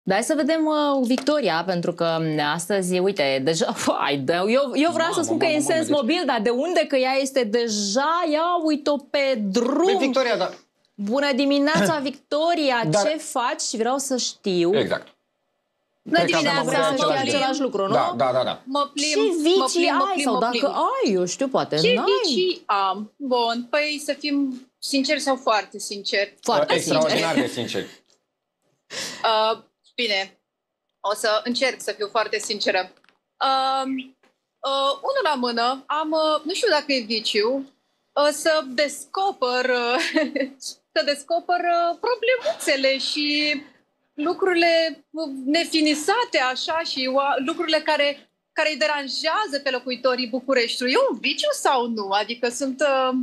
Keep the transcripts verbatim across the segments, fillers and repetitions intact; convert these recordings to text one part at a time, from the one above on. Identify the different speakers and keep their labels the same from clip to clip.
Speaker 1: Dar hai să vedem uh, Victoria, pentru că astăzi, uite, deja, hai, eu, eu vreau să spun că e în sens mobil, dar de unde că ea este deja, ia uite-o pe drum.
Speaker 2: Păi, Victoria, da.
Speaker 1: Bună dimineața, Victoria,
Speaker 2: Dar...
Speaker 1: ce faci? Și vreau să știu.
Speaker 2: Exact.
Speaker 1: Bună dimineața, vreau să știu același lucru, nu?
Speaker 2: Da, da, da, da.
Speaker 3: Mă plimb,
Speaker 1: ce vicii
Speaker 3: mă plimb,
Speaker 1: ai?
Speaker 3: mă plimb,
Speaker 1: Sau
Speaker 3: mă
Speaker 1: dacă
Speaker 3: plimb.
Speaker 1: ai, eu știu, poate
Speaker 3: Ce
Speaker 1: n-ai.
Speaker 3: vicii am? Bun, păi să fim sinceri sau foarte sinceri?
Speaker 1: Foarte
Speaker 2: Extraordinar de sinceri.
Speaker 3: Uh, bine, o să încerc să fiu foarte sinceră. Uh, uh, unul la mână, am, uh, nu știu dacă e viciu, uh, să descoper, uh, să descoper uh, problemuțele și lucrurile nefinisate așa și uh, lucrurile care, care îi deranjează pe locuitorii Bucureștiului. E un viciu sau nu? Adică sunt... Uh,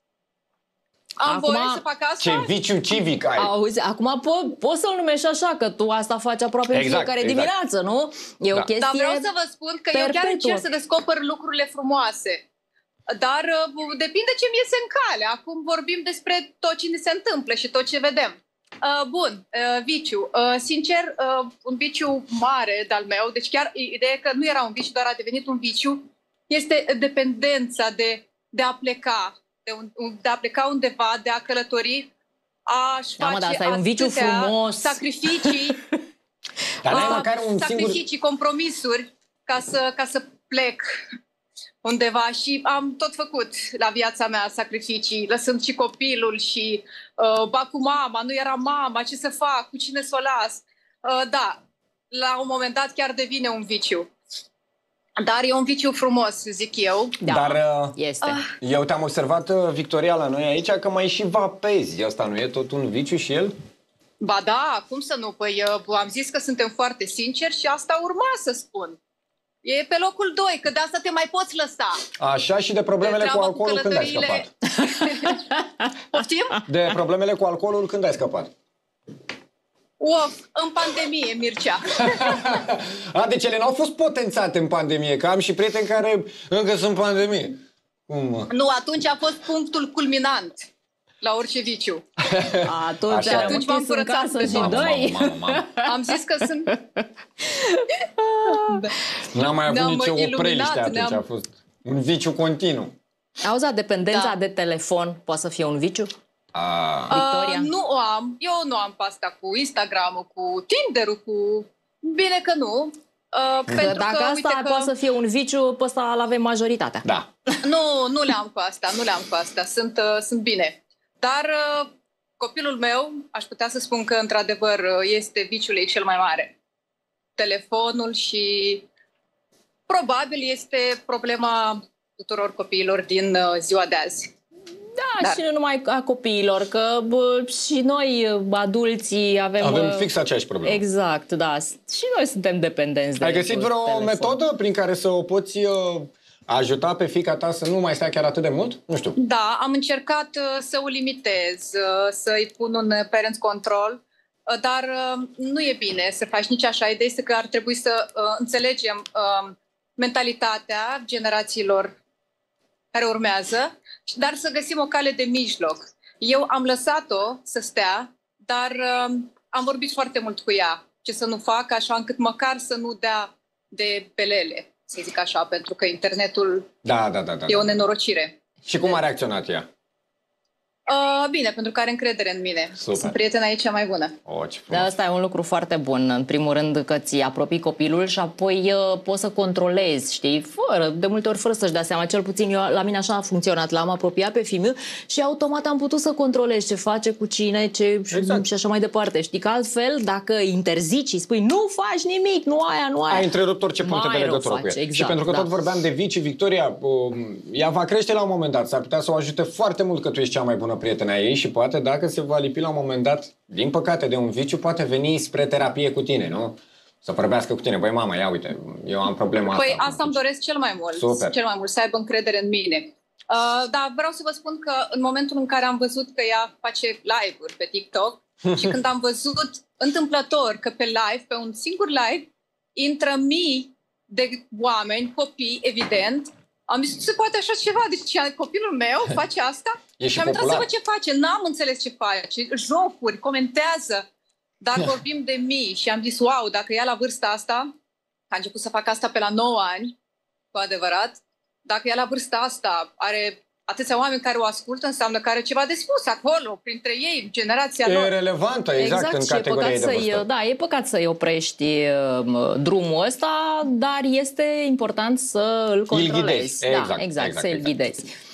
Speaker 3: am
Speaker 1: Acum,
Speaker 3: voie să fac asta?
Speaker 2: Ce viciu civic ai?
Speaker 1: Auzi, acum po- poți să-l numești așa, că tu asta faci aproape
Speaker 2: exact,
Speaker 1: în fiecare
Speaker 2: exact.
Speaker 1: dimineață, nu? E
Speaker 2: da.
Speaker 1: o chestie
Speaker 3: Dar vreau să vă spun că perpetuă. Eu chiar încerc să descoper lucrurile frumoase. Dar uh, depinde ce mi iese în cale. Acum vorbim despre tot ce ne se întâmplă și tot ce vedem. Uh, bun, uh, viciu. Uh, sincer, uh, un viciu mare de-al meu, deci chiar ideea că nu era un viciu, dar a devenit un viciu, este dependența de, de a pleca. De, un, de a pleca undeva, de a călători, a-și
Speaker 1: da,
Speaker 3: face
Speaker 1: mă, asta e un viciu frumos.
Speaker 3: sacrificii,
Speaker 2: Dar
Speaker 3: a,
Speaker 2: măcar un
Speaker 3: sacrificii,
Speaker 2: singur...
Speaker 3: compromisuri ca să, ca să plec undeva și am tot făcut la viața mea sacrificii, lăsând și copilul și uh, ba cu mama, nu era mama, ce să fac, cu cine să o las. Uh, da, la un moment dat chiar devine un viciu. Dar e un viciu frumos, zic eu.
Speaker 1: Da,
Speaker 2: Dar
Speaker 1: este.
Speaker 2: Eu te-am observat, Victoria, la noi aici, că mai și vapezi. Asta nu e tot un viciu și el?
Speaker 3: Ba da, cum să nu? Păi am zis că suntem foarte sinceri și asta urma să spun. E pe locul doi, că de asta te mai poți lăsa.
Speaker 2: Așa, și de problemele cu alcoolul când ai scăpat?
Speaker 3: Poftim?
Speaker 2: De problemele cu alcoolul când ai scăpat?
Speaker 3: Of, în pandemie, Mircea.
Speaker 2: A, deci ele n-au fost potențate în pandemie, că am și prieteni care încă sunt în pandemie. Cum?
Speaker 3: Nu, atunci a fost punctul culminant la orice viciu.
Speaker 1: Atunci,
Speaker 2: Așa.
Speaker 1: atunci m-am curățat să și doi.
Speaker 2: Mamă, mamă, mamă.
Speaker 3: Am zis că sunt...
Speaker 2: N-am mai avut
Speaker 3: Ne-am
Speaker 2: nicio
Speaker 3: iluminat,
Speaker 2: opreliște atunci,
Speaker 3: ne-am-
Speaker 2: a fost un viciu continuu.
Speaker 1: Auzi, dependența
Speaker 3: Da.
Speaker 1: de telefon poate să fie un viciu?
Speaker 2: A...
Speaker 1: Victoria?
Speaker 3: Uh, nu o am. Eu nu am pe asta cu Instagram-ul, cu Tinder-ul, cu... Bine că nu. Uh, pentru
Speaker 1: Dacă
Speaker 3: că,
Speaker 1: asta
Speaker 3: uite că...
Speaker 1: poate să fie un viciu, pe ăsta l-avem majoritatea.
Speaker 2: Da.
Speaker 3: Nu, nu le-am cu asta, nu le-am cu asta. Sunt, uh, sunt bine. Dar uh, copilul meu, aș putea să spun că, într-adevăr, uh, este viciul ei cel mai mare. Telefonul și probabil este problema tuturor copiilor din uh, ziua de azi.
Speaker 1: Da,
Speaker 3: Dar-
Speaker 1: și nu numai a copiilor, că bă, și noi, adulții, avem...
Speaker 2: Avem
Speaker 1: uh,
Speaker 2: fix aceeași problemă.
Speaker 1: Exact, da. Și noi suntem dependenți de
Speaker 2: Ai găsit vreo
Speaker 1: telefon.
Speaker 2: metodă prin care să o poți uh, ajuta pe fiica ta să nu mai stea chiar atât de mult? Nu știu.
Speaker 3: Da, am încercat uh, să o limitez, uh, să-i pun un parent control, uh, dar uh, nu e bine să faci nici așa. Ideea este că ar trebui să uh, înțelegem uh, mentalitatea generațiilor care urmează, dar să găsim o cale de mijloc. Eu am lăsat-o să stea, dar uh, am vorbit foarte mult cu ea ce să nu fac, așa încât măcar să nu dea de pelele, să zic așa, pentru că internetul
Speaker 2: Da, da, da. da.
Speaker 3: e o nenorocire.
Speaker 2: Și cum a reacționat ea?
Speaker 3: Uh, bine, pentru că are încredere în mine.
Speaker 2: Super.
Speaker 3: Sunt prietena ei cea mai bună.
Speaker 2: O, ce
Speaker 1: Da,
Speaker 2: frumos.
Speaker 1: asta e un lucru foarte bun. În primul rând că ți apropii copilul și apoi uh, poți să controlezi, știi? Fără, de multe ori fără să-și dea seama. Cel puțin eu, la mine așa a funcționat. L-am apropiat pe fiul și automat am putut să controlez ce face, cu cine, ce
Speaker 2: Exact.
Speaker 1: și așa mai departe. Știi că altfel, dacă interzici și spui nu faci nimic, nu aia, nu aia.
Speaker 2: Ai întrerupt orice puncte
Speaker 1: mai
Speaker 2: de
Speaker 1: rău
Speaker 2: legătură cu
Speaker 1: faci,
Speaker 2: ea.
Speaker 1: exact,
Speaker 2: Și pentru că
Speaker 1: da.
Speaker 2: tot vorbeam de vicii, Victoria, um, ea va crește la un moment dat. S-ar putea să o ajute foarte mult că tu ești cea mai bună prietena ei și poate dacă se va lipi la un moment dat, din păcate, de un viciu, poate veni spre terapie cu tine, nu? Să vorbească cu tine. Băi, mama, ia uite, eu am problema
Speaker 3: Păi
Speaker 2: asta.
Speaker 3: asta îmi doresc cel mai mult.
Speaker 2: Super.
Speaker 3: Cel mai mult, să aibă încredere în mine. Uh, dar vreau să vă spun că în momentul în care am văzut că ea face live-uri pe TikTok și când am văzut întâmplător că pe live, pe un singur live, intră mii de oameni, copii, evident, am zis, se poate așa ceva? Deci copilul meu face asta?
Speaker 2: E și
Speaker 3: și am intrat să
Speaker 2: popular.
Speaker 3: văd ce face. N-am înțeles ce face. Jocuri, comentează. Dar vorbim de mii și am zis, wow, dacă ea la vârsta asta, a început să facă asta pe la nouă ani, cu adevărat, dacă ea la vârsta asta are atâția oameni care o ascultă, înseamnă că are ceva de spus acolo, printre ei, generația
Speaker 2: e
Speaker 3: lor.
Speaker 2: E relevantă, exact, exact în categoria de vârstă.
Speaker 1: Da, e păcat să-i oprești uh, drumul ăsta, dar este important să îl controlezi.
Speaker 2: Îl ghidezi, exact,
Speaker 1: da, exact,
Speaker 2: exact,
Speaker 1: să-l
Speaker 2: exact.
Speaker 1: ghidezi.